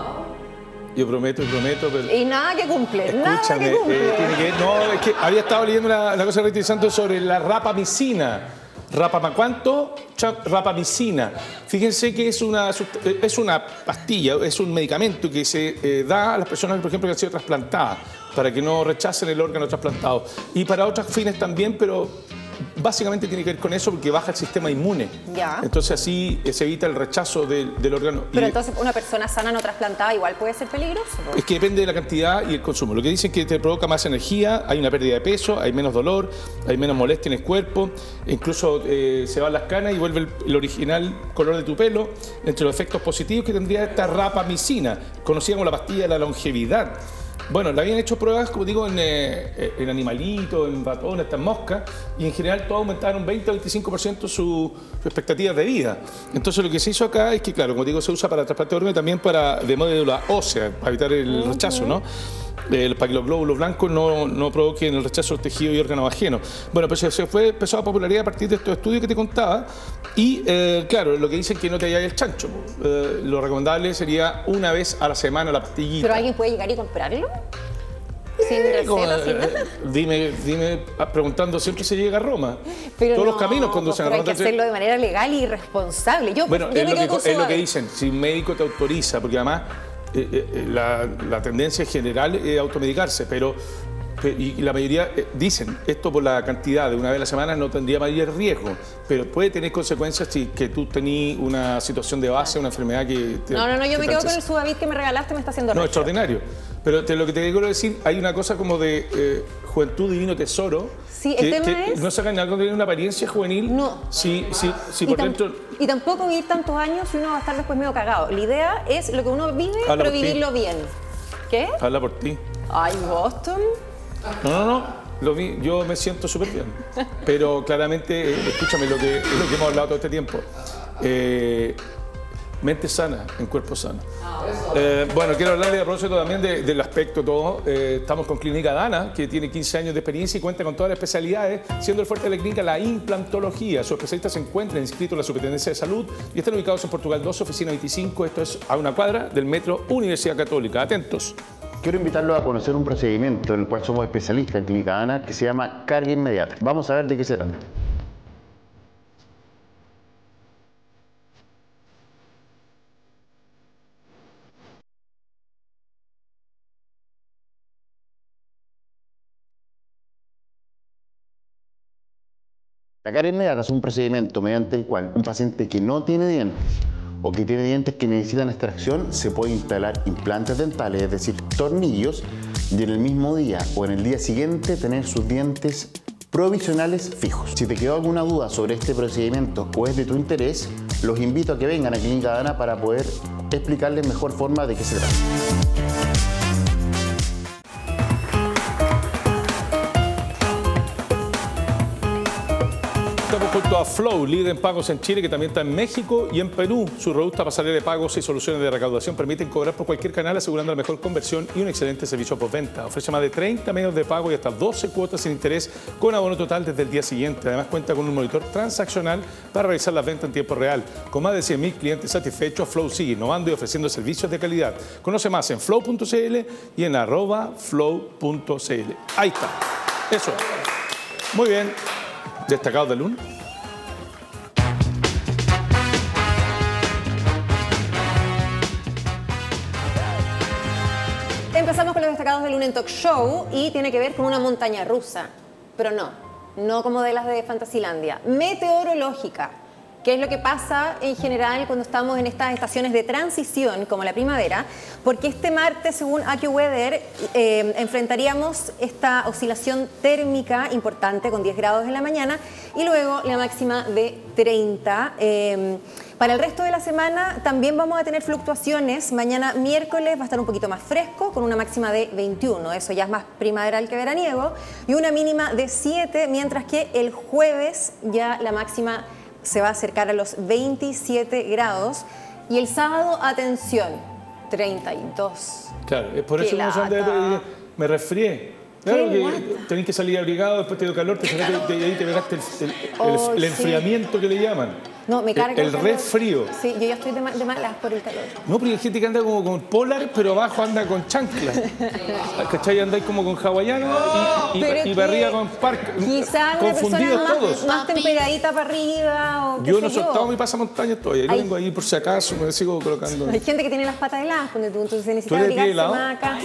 Yo prometo y prometo, pero... Y nada que cumple. Nada Escúchame, que cumple. eh, tiene que, no, es que había estado leyendo una, una cosa muy interesante sobre la rapamicina. ¿Rapama cuánto? Cha- Rapamicina. Fíjense que es una, sust- es una pastilla, es un medicamento que se eh, da a las personas, por ejemplo, que han sido trasplantadas, para que no rechacen el órgano trasplantado. Y para otros fines también, pero básicamente tiene que ver con eso porque baja el sistema inmune. Ya. Entonces así eh, se evita el rechazo del, del órgano. Pero Y- entonces una persona sana no trasplantada igual puede ser peligroso. ¿No? Es que depende de la cantidad y el consumo. Lo que dicen es que te provoca más energía, hay una pérdida de peso, hay menos dolor, hay menos molestia en el cuerpo, incluso eh, se van las canas y vuelve el, el original color de tu pelo. Entre los efectos positivos que tendría esta rapamicina, conocida como la pastilla de la longevidad. Bueno, le habían hecho pruebas, como digo, en, eh, en animalitos, en ratones, en moscas, y en general todo aumentaron un veinte a veinticinco por ciento sus su expectativas de vida. Entonces lo que se hizo acá es que, claro, como digo, se usa para trasplante de órgano y también para de médula ósea, para evitar el rechazo, ¿no? El, para que los glóbulos blancos no, no provoquen el rechazo del tejido y órganos ajenos. Bueno, pues se fue, empezó a popularidad a partir de estos estudios que te contaba y, eh, claro, lo que dicen que no te haya el chancho. Eh, lo recomendable sería una vez a la semana la pastillita. ¿Pero alguien puede llegar y comprarlo? Sin Eh, como, receta, sin eh, nada. dime, dime, ah, preguntando siempre se llega a Roma. Pero Todos no, los caminos conducen pero a hay Roma. que hacerlo de manera legal y responsable. Yo, Bueno, yo es me lo, quedo con que, es lo que suave. dicen, si un médico te autoriza, porque además eh, eh, la, la tendencia general es automedicarse, pero pe- y, y la mayoría eh, dicen, esto por la cantidad de una vez a la semana no tendría mayor riesgo, pero puede tener consecuencias si que tú tenís una situación de base, una enfermedad que... Te, No, no, no, yo que me te quedo con altera. el Sudavit que me regalaste, me está haciendo No, regio. extraordinario. Pero te- lo que te quiero decir, hay una cosa como de eh, juventud divino tesoro. Sí, el que, tema que es- no sacan algo de una apariencia juvenil. No. Si, si, si y, por tam- dentro... y tampoco vivir tantos años y uno va a estar después medio cagado. La idea es lo que uno vive, Habla pero por ti. vivirlo bien. ¿Qué? Habla por ti. Ay, Boston. No, no, no. Lo vi, yo me siento súper bien. Pero claramente, eh, escúchame lo que, lo que hemos hablado todo este tiempo. Eh, mente sana en cuerpo sano. Eh, bueno, quiero hablarle a propósito también de- del aspecto todo. Eh, estamos con Clínica Dana, que tiene quince años de experiencia y cuenta con todas las especialidades, siendo el fuerte de la clínica la implantología. Sus especialistas se encuentran inscritos en la Superintendencia de Salud y están ubicados en Portugal dos, oficina veinticinco. Esto es a una cuadra del metro Universidad Católica. Atentos. Quiero invitarlos a conocer un procedimiento en el cual somos especialistas en Clínica Dana que se llama carga inmediata. Vamos a ver de qué se trata. La carga inmediata es un procedimiento mediante el cual un paciente que no tiene dientes o que tiene dientes que necesitan extracción se puede instalar implantes dentales, es decir, tornillos, y en el mismo día o en el día siguiente tener sus dientes provisionales fijos. Si te quedó alguna duda sobre este procedimiento o es de tu interés, los invito a que vengan a Clínica Dana para poder explicarles mejor forma de qué se trata. Estamos junto a Flow, líder en pagos en Chile, que también está en México y en Perú. Su robusta pasarela de pagos y soluciones de recaudación permiten cobrar por cualquier canal, asegurando la mejor conversión y un excelente servicio postventa. Ofrece más de treinta medios de pago y hasta doce cuotas sin interés con abono total desde el día siguiente. Además cuenta con un monitor transaccional para realizar las ventas en tiempo real. Con más de cien mil clientes satisfechos, Flow sigue innovando y ofreciendo servicios de calidad. Conoce más en flow punto cl y en arroba flow punto cl. Ahí está. Eso es. Muy bien. Destacados del lunes. Empezamos con los destacados del lunes en Talk Show y tiene que ver con una montaña rusa, pero no, no como de las de Fantasilandia, meteorológica. ¿Qué es lo que pasa en general cuando estamos en estas estaciones de transición, como la primavera? Porque este martes, según AccuWeather, eh, enfrentaríamos esta oscilación térmica importante con diez grados en la mañana y luego la máxima de treinta. Eh, para el resto de la semana también vamos a tener fluctuaciones. Mañana miércoles va a estar un poquito más fresco, con una máxima de veintiuno. Eso ya es más primaveral que veraniego. Y una mínima de siete, mientras que el jueves ya la máxima se va a acercar a los veintisiete grados y el sábado, atención, treinta y dos. Claro, es por eso que me resfrié. Claro que tenés que salir abrigado, después te dio calor, te calor. Que, ahí te pegaste el, el, oh, el, el enfriamiento sí. que le llaman. No, me carga el, el resfrío. Sí, yo ya estoy de, ma de malas por el calor. No, porque hay gente que anda como con polar, pero abajo anda con chancla. ¿Cachai? Andáis como con hawaiano y, y, y para arriba con park. Quizás confundidos una todos. Más, más temperadita para arriba. O yo no he soltado mi pasamontañas todavía. Yo hay, vengo ahí por si acaso, me sigo colocando. Hay gente que tiene las patas heladas, entonces se necesita abrigarse más acá.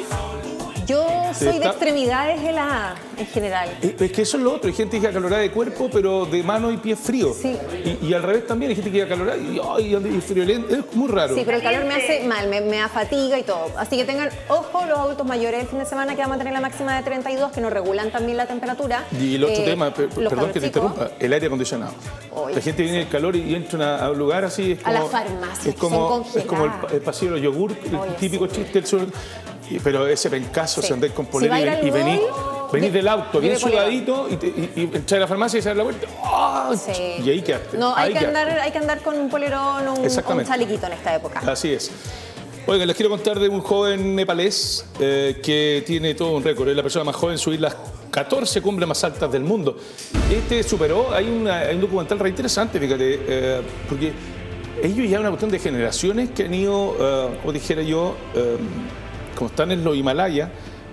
Yo soy está... de extremidades heladas en general. Es que eso es lo otro. Hay gente que es acalorada de cuerpo, pero de mano y pie frío. Sí. Y, y al revés también. Hay gente que es acalorada y, y, y friolenta. Es muy raro. Sí, pero el calor me hace mal, me, me da fatiga y todo. Así que tengan ojo los adultos mayores el fin de semana, que vamos a tener la máxima de treinta y dos, que nos regulan también la temperatura. Y el otro eh, tema, per, perdón que te interrumpa, el aire acondicionado. Oye, la gente viene del calor y entra a un lugar así. Es como, a la farmacia. Es como, es como el, el pasillo de los yogur, el Oye, típico sí. chiste del sur. Pero ese pencazo, sí. se andáis con polera si y, y venís venís del auto bien sudadito y, y, y entras a la farmacia y se da la vuelta. ¡Oh! Sí. Y ahí quedaste. No, hay, ahí que andar, hay que andar con un polerón o un, un chalequito en esta época. Así es. Oigan, les quiero contar de un joven nepalés eh, que tiene todo un récord. Es la persona más joven en subir las catorce cumbres más altas del mundo. Este superó, hay, una, hay un documental re interesante, fíjate, eh, porque ellos ya una cuestión de generaciones que han ido, eh, como dijera yo, eh, como están en los Himalayas,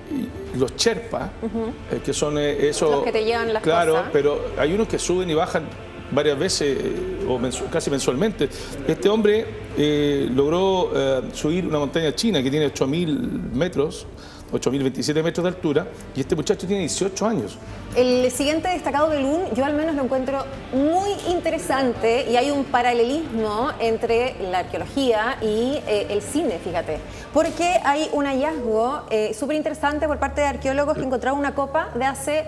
los Sherpas, uh-huh. eh, que son eh, esos... Los que te llevan las claro, cosas. Pero hay unos que suben y bajan varias veces, eh, o mensu casi mensualmente. Este hombre eh, logró eh, subir una montaña china que tiene ocho mil metros, ocho mil veintisiete metros de altura, y este muchacho tiene dieciocho años. El siguiente destacado del U N, yo al menos lo encuentro muy interesante y hay un paralelismo entre la arqueología y eh, el cine, fíjate, porque hay un hallazgo eh, súper interesante por parte de arqueólogos que encontraron una copa de hace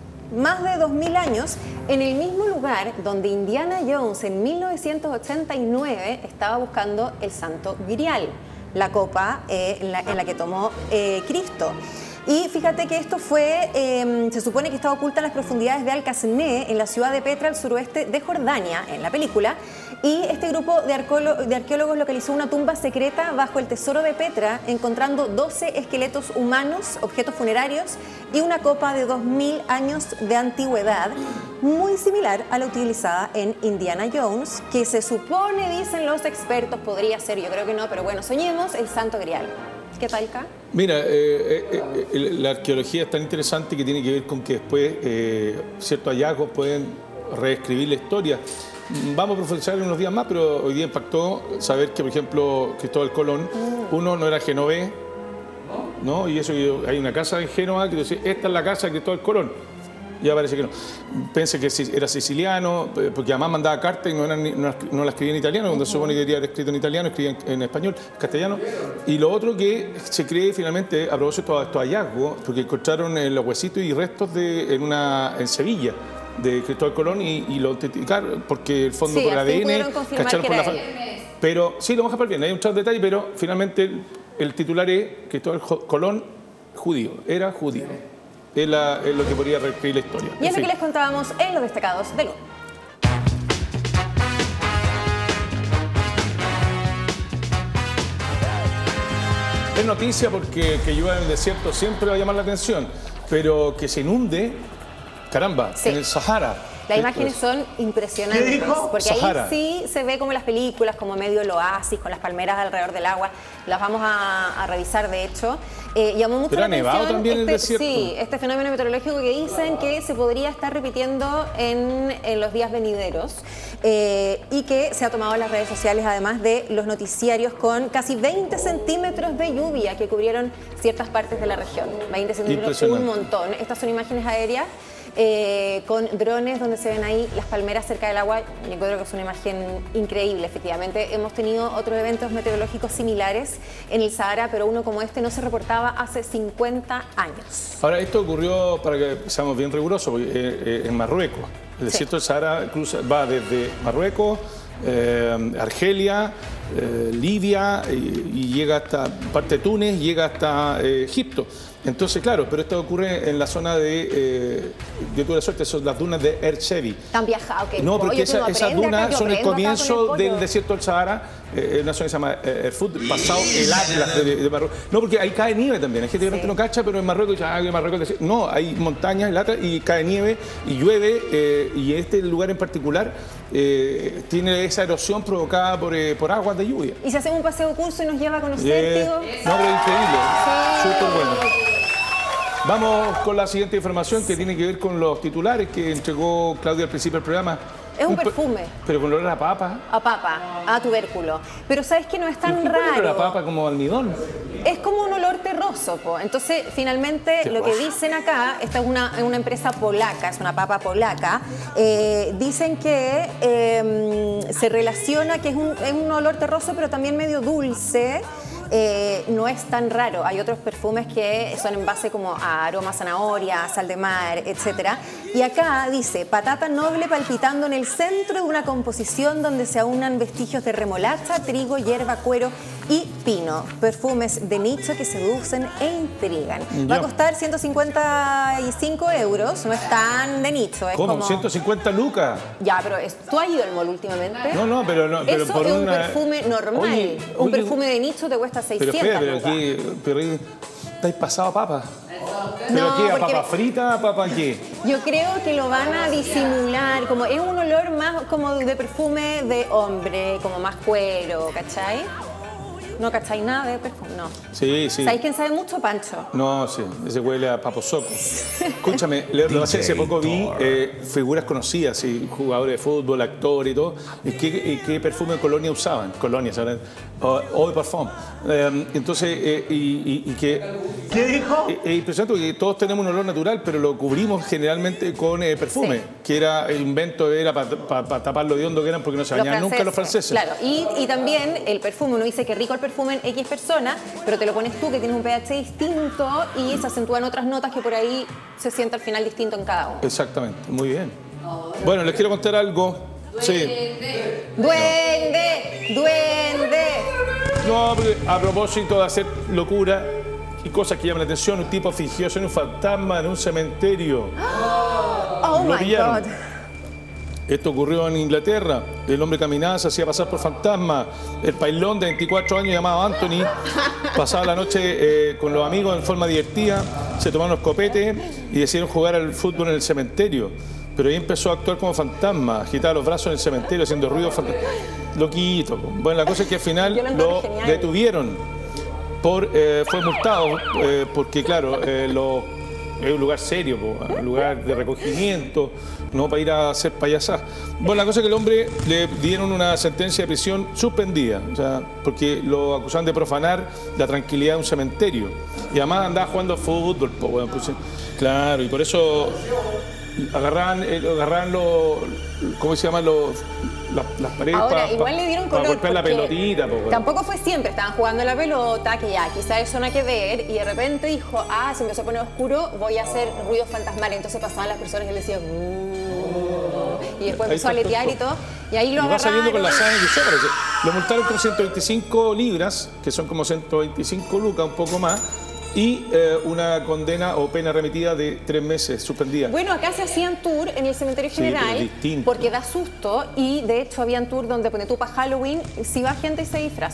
más de dos mil años en el mismo lugar donde Indiana Jones en mil novecientos ochenta y nueve estaba buscando el Santo Grial, la copa eh, en, la, en la que tomó eh, Cristo. Y fíjate que esto fue, eh, se supone que estaba oculta en las profundidades de Al-Qasné, en la ciudad de Petra, al suroeste de Jordania, en la película. Y este grupo de, de arqueólogos localizó una tumba secreta bajo el tesoro de Petra, encontrando doce esqueletos humanos, objetos funerarios y una copa de dos mil años de antigüedad, muy similar a la utilizada en Indiana Jones, que se supone, dicen los expertos, podría ser, yo creo que no, pero bueno, soñemos, el Santo Grial. ¿Qué tal, K? Mira, eh, eh, eh, la arqueología es tan interesante que tiene que ver con que después eh, ciertos hallazgos pueden reescribir la historia. Vamos a profundizar en unos días más, pero hoy día impactó saber que, por ejemplo, Cristóbal Colón, mm. uno no era genovés, ¿no? Y eso, hay una casa en Génova que dice, esta es la casa de Cristóbal Colón. Ya parece que no. Pensé que era siciliano, porque además mandaba cartas y no, eran, no, no la escribía en italiano, cuando se supone que debería haber escrito en italiano, escribía en, en español, castellano. Y lo otro que se cree finalmente, a propósito de estos hallazgos, porque encontraron los huesitos y restos de, en, una, en Sevilla de Cristóbal Colón y, y lo autenticaron, porque el fondo sí, por el A D N, cacharon por la él. Pero sí, lo vamos a ver bien, hay un chat de detalle, pero finalmente el, el titular es Cristóbal Colón, judío, era judío. Es, la, es lo que podría reescribir la historia. Y es lo que les contábamos en los destacados del U N. es noticia porque que llueva en el desierto siempre va a llamar la atención, pero que se inunde, caramba, sí. en el Sahara. Las imágenes son impresionantes, ¿Qué dijo? porque Sahara. ahí sí se ve como las películas, como medio el oasis, con las palmeras alrededor del agua. Las vamos a, a revisar, de hecho. Eh, llamó mucho Pero la ha nevado atención también en el este, desierto. sí, este fenómeno meteorológico que dicen que se podría estar repitiendo en, en los días venideros eh, y que se ha tomado en las redes sociales, además de los noticiarios, con casi veinte centímetros de lluvia que cubrieron ciertas partes de la región. veinte centímetros, un montón. Estas son imágenes aéreas. Eh, con drones donde se ven ahí las palmeras cerca del agua. Yo creo que es una imagen increíble, efectivamente. Hemos tenido otros eventos meteorológicos similares en el Sahara, pero uno como este no se reportaba hace cincuenta años. Ahora, esto ocurrió, para que seamos bien rigurosos, eh, eh, en Marruecos. El desierto del Sahara cruza, va desde Marruecos, eh, Argelia, eh, Libia, y, y llega hasta parte de Túnez, llega hasta eh, Egipto. Entonces, claro, pero esto ocurre en la zona de, eh, yo tuve la suerte, son las dunas de Erchevi. ¿Tan viajado que No, porque Oye, esa, no esas dunas acá, son el comienzo el del desierto del Sahara, eh, una zona que se llama eh, Erfoud, pasado el Atlas de, de Marruecos. No, porque ahí cae nieve también, hay gente que sí. no cacha, pero en Marruecos dice, ah, que Marruecos es no, hay montañas, el Atlas, y cae nieve y llueve, eh, y este lugar en particular eh, tiene esa erosión provocada por, eh, por aguas de lluvia. ¿Y si hacemos un paseo curso y nos lleva a conocer, eh, digo? No, pero increíble, sí. súper bueno. Vamos con la siguiente información que tiene que ver con los titulares que entregó Claudia al principio del programa. Es un, un perfume. Pero con olor a papa. A papa, a tubérculo. Pero ¿sabes qué? No es tan ¿Qué raro. olor a papa como almidón? Es como un olor terroso, po. Entonces, finalmente, Qué lo guay. que dicen acá, esta es una, una empresa polaca, es una papa polaca, eh, dicen que eh, se relaciona, que es un, es un olor terroso, pero también medio dulce. Eh, no es tan raro. Hay otros perfumes que son en base como a aroma zanahoria, sal de mar, etcétera. Y acá dice, patata noble palpitando en el centro de una composición donde se aunan vestigios de remolacha, trigo, hierba, cuero y pino. Perfumes de nicho que seducen e intrigan. Va a costar ciento cincuenta y cinco euros, no es tan de nicho. Es ¿Cómo? como... ¿ciento cincuenta lucas? Ya, pero es... ¿tú has ido al mall últimamente? No, no, pero... No, pero Eso por es una... un perfume normal. Oye, un oye, perfume de nicho te cuesta Pero seiscientas espera, pero lucas. aquí... Pero, ¿estáis pasado a papa? ¿Pero No, qué? ¿A porque- papa frita? ¿A papa qué? Yo creo que lo van a disimular, como es un olor más como de perfume de hombre, como más cuero, ¿cachai? ¿No cachai nada de perfume? No. Sí, sí. ¿Sabéis quién sabe mucho? Pancho. No, sí, ese huele a paposoco. Escúchame, le- lo hace, hace poco vi eh, figuras conocidas, sí, jugadores de fútbol, actores y todo. ¿Y qué, y qué perfume de colonia usaban? Colonia, ¿saben? O, o de parfum. Eh, entonces, eh, y, y- y que... ¿Qué dijo? Es es impresionante porque todos tenemos un olor natural, pero lo cubrimos generalmente con eh, perfume, Sí. que era el invento, era para pa, pa tapar lo de hondo que eran porque no se Los bañaban nunca los franceses. Claro, y, y también el perfume, uno dice que rico el perfume en X persona, pero te lo pones tú que tienes un pH distinto y se acentúan otras notas que por ahí se siente al final distinto en cada uno. Exactamente, muy bien. Bueno, les quiero contar algo. Sí. ¡Duende! ¡Duende! No, porque a propósito de hacer locura y cosas que llaman la atención, un tipo fingió ser un fantasma en un cementerio. ¡Oh, Lo my pillaron. God! Esto ocurrió en Inglaterra. El hombre caminaba, se hacía pasar por fantasma. El pailón de veinticuatro años llamado Anthony pasaba la noche eh, con los amigos en forma divertida, se tomaron los copetes y decidieron jugar al fútbol en el cementerio. Pero ahí empezó a actuar como fantasma, agitaba los brazos en el cementerio haciendo ruido fantasma. Loquito. Bueno, la cosa es que al final Yo lo encuentro lo genial. detuvieron. Por, eh, fue multado eh, porque, claro, eh, lo, es un lugar serio, po, un lugar de recogimiento, no para ir a hacer payasadas. Bueno, la cosa es que el hombre le dieron una sentencia de prisión suspendida, o sea, porque lo acusaban de profanar la tranquilidad de un cementerio. Y además andaba jugando fútbol, po, bueno, pues, claro, y por eso agarraban, eh, agarraban los, ¿cómo se llaman los? Las, las paredes Ahora, para igual le dieron color golpear la porque pelotita. Po, bueno. Tampoco fue siempre, estaban jugando la pelota, que ya quizás eso no hay que ver, y de repente dijo, ah, se empezó a poner oscuro, voy a hacer ruidos fantasmales. Entonces pasaban las personas y le decían, "Mm", y después Ahí empezó a está, letear y todo, y ahí lo Y va agarraron. saliendo con la sangre que usó, parece. Lo multaron con ciento veinticinco libras, que son como ciento veinticinco lucas, un poco más, y eh, una condena o pena remitida de tres meses, suspendida. Bueno, acá se hacían tour en el cementerio Sí, pero general, es distinto. porque da susto, y de hecho habían tour donde pone tú para Halloween, si va gente y se disfraza.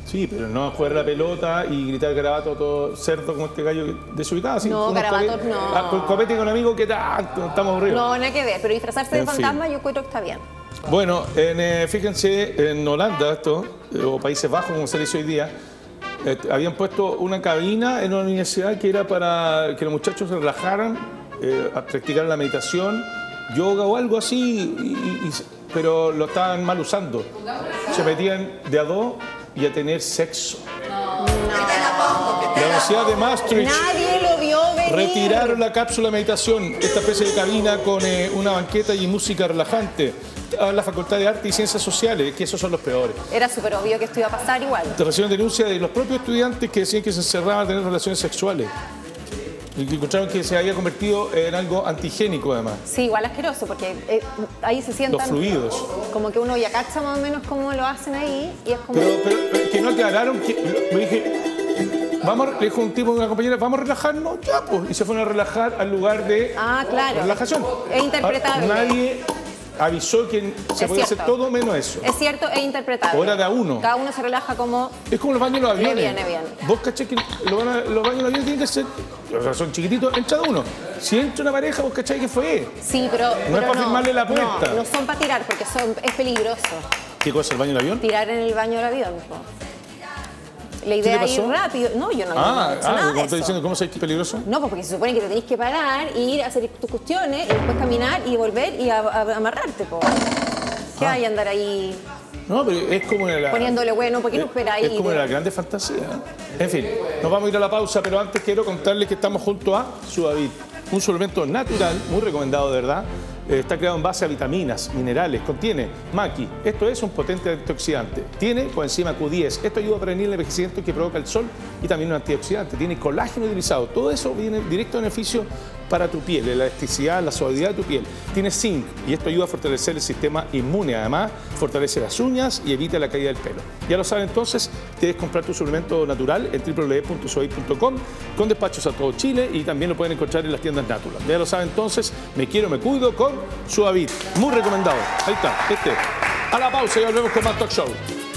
Sí, pero no jugar la pelota y gritar garabato todo cerdo como este gallo desubicado. Así, no, garabatos no. Ah, con copete con amigos que tanto, estamos aburridos. No, nada que ver, pero disfrazarse En de fantasma yo creo que está bien. Bueno, en, eh, fíjense, en Holanda, esto, eh, o Países Bajos, como se dice hoy día, eh, habían puesto una cabina en una universidad que era para que los muchachos se relajaran, eh, a practicar la meditación, yoga o algo así, y, y, pero lo estaban mal usando. Se metían de a dos y a tener sexo. No. La Universidad de Maastricht Nadie lo vio venir. retiraron la cápsula de meditación, esta especie de cabina con eh, una banqueta y música relajante. A la Facultad de Arte y Ciencias Sociales, que esos son los peores. Era súper obvio que esto iba a pasar igual. Te recibieron denuncia de los propios estudiantes que decían que se encerraban a tener relaciones sexuales. Y que encontraron que se había convertido en algo antigénico, además. Sí, igual asqueroso, porque eh, ahí se sientan... Los fluidos. Como que uno ya cacha más o menos cómo lo hacen ahí, y es como... Pero, pero, pero que no aclararon, que, me dije, vamos, le dijo un tipo de una compañera, vamos a relajarnos, ya, pues. Y se fueron a relajar al lugar de ah, claro. relajación. Es interpretable. Ahora, nadie avisó que se Es podía cierto. hacer todo menos eso. Es cierto, es interpretable. Ahora de a uno. Cada uno se relaja como... Es como los baños de los aviones. Le viene bien. Vos caché que los, van a- los baños de los aviones tienen que ser, o sea, son chiquititos, entra de uno. Si entra una pareja, vos cachai que fue. Sí, pero... No pero es para firmarle la puerta. No, no son para tirar, porque son, es peligroso. ¿Qué cosa, el baño del avión? Tirar en el baño del avión. po. La ¿Qué idea te es ir pasó? rápido. No, yo no, Ah, no he hecho ah, nada de como estás eso. diciendo, ¿cómo sabes que es peligroso? No, pues porque se supone que te tenés que parar, ir a hacer tus cuestiones, y después caminar y volver y a- a- amarrarte, po. ¿Qué Ah. hay a andar ahí No, pero es como en la... poniéndole bueno? ¿Por qué no esperáis? Es como en la grande fantasía. En fin, nos vamos a ir a la pausa, pero antes quiero contarles que estamos junto a Sudavit, un suplemento natural, muy recomendado de verdad. Eh, está creado en base a vitaminas, minerales, contiene maqui. Esto es un potente antioxidante. Tiene coenzima Q diez. Esto ayuda a prevenir el envejecimiento que provoca el sol y también un antioxidante. Tiene colágeno utilizado. Todo eso viene directo beneficio para tu piel, la elasticidad, la suavidad de tu piel. Tiene zinc y esto ayuda a fortalecer el sistema inmune. Además, fortalece las uñas y evita la caída del pelo. Ya lo saben, entonces, debes comprar tu suplemento natural en doble u doble u doble u punto sudavit punto com con despachos a todo Chile y también lo pueden encontrar en las tiendas Natural. Ya lo saben, entonces, me quiero, me cuido con Sudavit. Muy recomendado. Ahí está, este. A la pausa y volvemos con más Talk Show.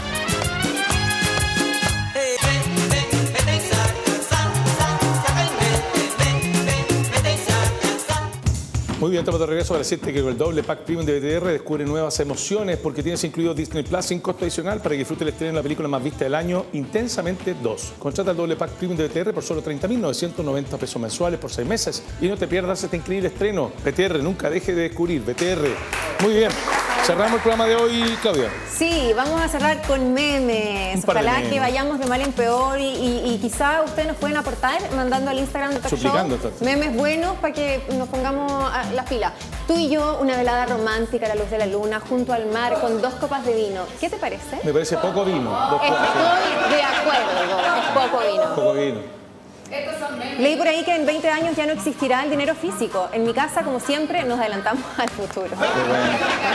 Muy bien, estamos de regreso para decirte que con el doble pack premium de B T R descubre nuevas emociones porque tienes incluido Disney Plus sin costo adicional para que disfrutes el estreno de la película más vista del año, Intensamente dos. Contrata el doble pack premium de B T R por solo treinta mil novecientos noventa pesos mensuales por seis meses y no te pierdas este increíble estreno. B T R, nunca deje de descubrir. B T R. Muy bien. Cerramos el programa de hoy, Claudia. Sí, vamos a cerrar con memes. Un par de Ojalá memes. que vayamos de mal en peor y, y- y quizá ustedes nos pueden aportar mandando al Instagram de Talk Suplicando, Show tanto. memes buenos para que nos pongamos a la fila. Tú y yo, una velada romántica a la luz de la luna, junto al mar, con dos copas de vino. ¿Qué te parece? Me parece poco vino. Dos copas, Estoy de acuerdo, es poco vino. poco vino. Leí por ahí que en veinte años ya no existirá el dinero físico. En mi casa, como siempre, nos adelantamos al futuro. Qué bueno.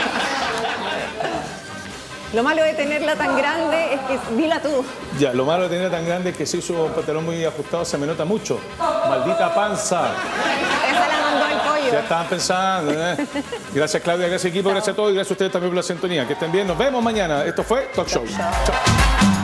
Lo malo de tenerla tan grande es que, dila tú. Ya, lo malo de tener tan grande es que si uso un pantalón muy ajustado se me nota mucho. Maldita panza. Esa la mandó el pollo. Ya estaban pensando, ¿eh? Gracias, Claudia, gracias, equipo, gracias a todos y gracias a ustedes también por la sintonía. Que estén bien, nos vemos mañana. Esto fue Talk Show. Chao.